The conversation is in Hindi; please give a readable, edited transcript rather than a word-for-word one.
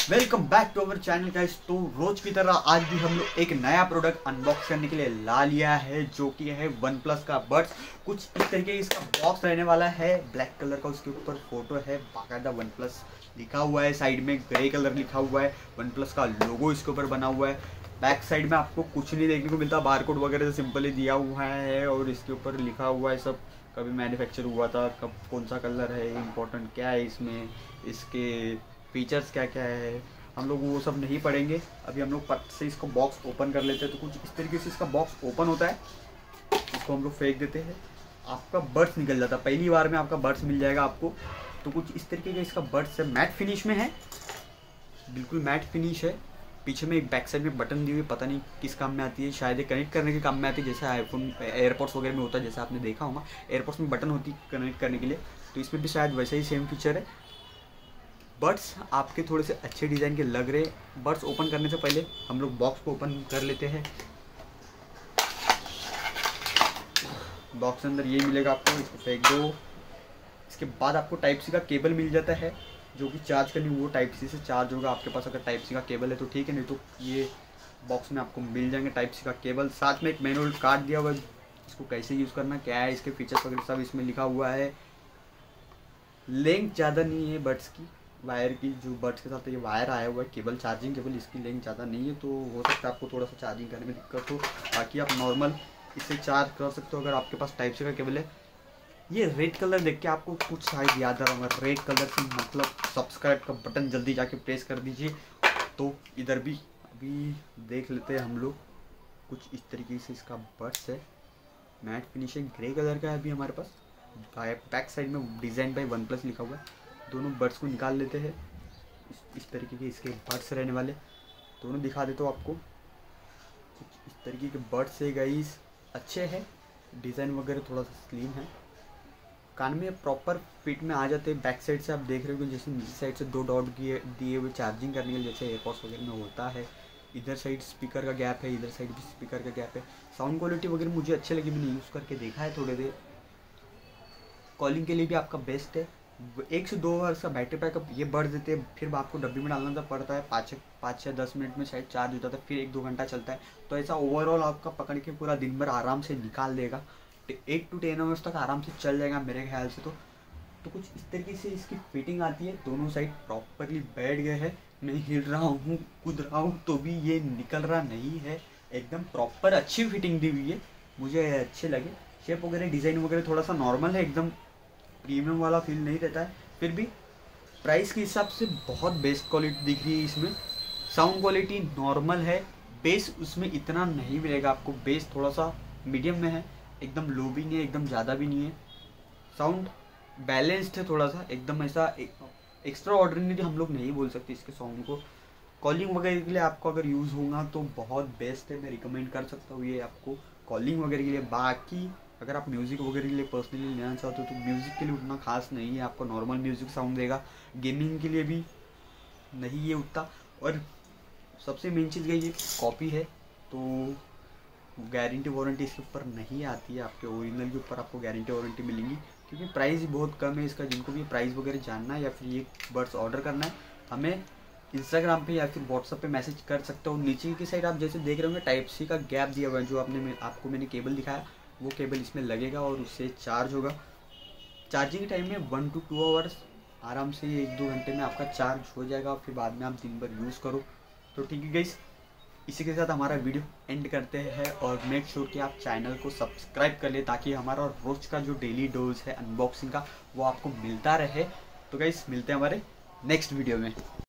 Welcome back to our channel guys. तो रोज की तरह आज भी हम लोग एक नया प्रोडक्ट अनबॉक्स करने के लिए ला लिया है, जो कि है वन प्लस का बड्स। कुछ इस तरीके की इसका बॉक्स रहने वाला है, ब्लैक कलर का। उसके ऊपर फोटो है, बाकायदा वन प्लस लिखा हुआ है। साइड में ग्रे कलर लिखा हुआ है, वन प्लस का लोगो इसके ऊपर बना हुआ है। बैक साइड में आपको कुछ नहीं देखने को मिलता, बारकोड वगैरह से सिंपली दिया हुआ है और इसके ऊपर लिखा हुआ है सब, कभी मैन्युफैक्चर हुआ था, कब कौन सा कलर है, इम्पोर्टेंट क्या है इसमें, इसके फीचर्स क्या क्या है। हम लोग वो सब नहीं पढ़ेंगे अभी। हम लोग पट से इसको बॉक्स ओपन कर लेते हैं। तो कुछ इस तरीके से इसका बॉक्स ओपन होता है, इसको हम लोग फेंक देते हैं, आपका बड्स निकल जाता है। पहली बार में आपका बड्स मिल जाएगा आपको। तो कुछ इस तरीके का इसका बड्स है, मैट फिनिश में है, बिल्कुल मैट फिनिश है। पीछे में एक बैक साइड में बटन दी हुई, पता नहीं किस काम में आती है, शायद ये कनेक्ट करने के काम में आती है, जैसे आईफोन एयरपोर्ट्स वगैरह में होता है, जैसे आपने देखा होगा एयरपोर्ट्स में बटन होती है कनेक्ट करने के लिए। तो इसमें भी शायद वैसा ही सेम फीचर है। बड्स आपके थोड़े से अच्छे डिज़ाइन के लग रहे। बड्स ओपन करने से पहले हम लोग बॉक्स को ओपन कर लेते हैं। बॉक्स के अंदर ये मिलेगा आपको, इसको फेंक दो। इसके बाद आपको टाइप सी का केबल मिल जाता है, जो कि चार्ज करनी वो टाइप सी से चार्ज होगा। आपके पास अगर टाइप सी का केबल है तो ठीक है, नहीं तो ये बॉक्स में आपको मिल जाएंगे टाइप सी का केबल। साथ में एक मैनुअल कार्ड दिया हुआ है, इसको कैसे यूज़ करना, क्या है इसके फीचर्स वगैरह सब इसमें लिखा हुआ है। लेंथ ज़्यादा नहीं है बड्स की, वायर की, जो बड्स के साथ ये वायर आया हुआ है केबल, चार्जिंग केबल, इसकी लेंथ ज़्यादा नहीं है। तो हो सकता है आपको थोड़ा सा चार्जिंग करने में दिक्कत हो, बाकी आप नॉर्मल इससे चार्ज कर सकते हो अगर आपके पास टाइप सी का केबल है। ये रेड कलर देख के आपको कुछ शायद याद आ रहा होगा, रेड कलर से मतलब सब्सक्राइब का बटन जल्दी जाके प्रेस कर दीजिए। तो इधर भी अभी देख लेते हैं हम लोग। कुछ इस तरीके से इसका बड्स है, मैट फिनिशिंग ग्रे कलर का है अभी हमारे पास। बैक साइड में डिज़ाइन बाय वन प्लस लिखा हुआ है। दोनों बड्स को निकाल लेते हैं। इस तरीके के इसके बड्स रहने वाले, दोनों दिखा देता हूँ आपको। कुछ इस तरीके के बड्स है गाइस, अच्छे हैं, डिज़ाइन वगैरह थोड़ा सा स्लिम है, कान में प्रॉपर फिट में आ जाते हैं। बैक साइड से आप देख रहे हो जैसे नीचे साइड से दो डॉट दिए हुए चार्जिंग करने के लिए, जैसे एयरपोर्ट्स वगैरह में होता है। इधर साइड स्पीकर का गैप है, इधर साइड भी स्पीकर का गैप है। साउंड क्वालिटी वगैरह मुझे अच्छी लगी, मैंने यूज़ करके देखा है थोड़ी देर। कॉलिंग के लिए भी आपका बेस्ट है। 1 से 2 आवर्स का बैटरी बैकअप ये बढ़ देते हैं। फिर आपको डब्बी में डालना पड़ता है, 5 से 10 मिनट में शायद चार्ज हो जाता है, फिर 1-2 घंटा चलता है। तो ऐसा ओवरऑल आपका पकड़ के पूरा दिन भर आराम से निकाल देगा। 8 to 10 आवर्स तक आराम से चल जाएगा मेरे ख्याल से। तो कुछ इस तरीके से इसकी फिटिंग आती है, दोनों साइड प्रॉपरली बैठ गए हैं। नहीं हिल रहा हूँ, कूद रहा हूँ तो भी ये निकल रहा नहीं है, एकदम प्रॉपर अच्छी फिटिंग दी हुई है, मुझे अच्छे लगे। शेप वगैरह डिज़ाइन वगैरह थोड़ा सा नॉर्मल है, एकदम प्रीमियम वाला फील नहीं रहता है। फिर भी प्राइस के हिसाब से बहुत बेस्ट क्वालिटी दिख रही है इसमें। साउंड क्वालिटी नॉर्मल है, बेस उसमें इतना नहीं मिलेगा आपको, बेस थोड़ा सा मीडियम में है, एकदम लो भी नहीं है, एकदम ज़्यादा भी नहीं है। साउंड बैलेंस्ड है थोड़ा सा, एकदम ऐसा एक्स्ट्रा ऑर्डिनरी हम लोग नहीं बोल सकते इसके साउंड को। कॉलिंग वगैरह के लिए आपको अगर यूज़ होगा तो बहुत बेस्ट है, मैं रिकमेंड कर सकता हूँ ये आपको कॉलिंग वगैरह के लिए। बाकी अगर आप म्यूज़िक वगैरह के लिए पर्सनली लेना चाहते हो तो म्यूज़िक के लिए उतना खास नहीं है, आपको नॉर्मल म्यूज़िक साउंड देगा। गेमिंग के लिए भी नहीं है उतना। और सबसे मेन चीज़ ये कॉपी है, तो गारंटी वारंटी इसके ऊपर नहीं आती है, आपके ओरिजिनल के ऊपर आपको गारंटी वारंटी मिलेंगी। क्योंकि प्राइस भी बहुत कम है इसका। जिनको भी प्राइस वगैरह जानना है या फिर ये बड्स ऑर्डर करना है, हमें इंस्टाग्राम पे या फिर व्हाट्सअप पे मैसेज कर सकते हो। नीचे की साइड आप जैसे देख रहे होंगे टाइप सी का गैप दिया हुआ है, जो आपको मैंने केबल दिखाया, वो केबल इसमें लगेगा और उससे चार्ज होगा। चार्जिंग टाइम में 1 to 2 आवर्स आराम से 1-2 घंटे में आपका चार्ज हो जाएगा, फिर बाद में आप दिन भर यूज़ करो। तो ठीक है गाइस, इसी के साथ हमारा वीडियो एंड करते हैं। और मेक श्योर कि आप चैनल को सब्सक्राइब कर ले, ताकि हमारा रोज का जो डेली डोज है अनबॉक्सिंग का वो आपको मिलता रहे। तो गाइस मिलते हैं हमारे नेक्स्ट वीडियो में।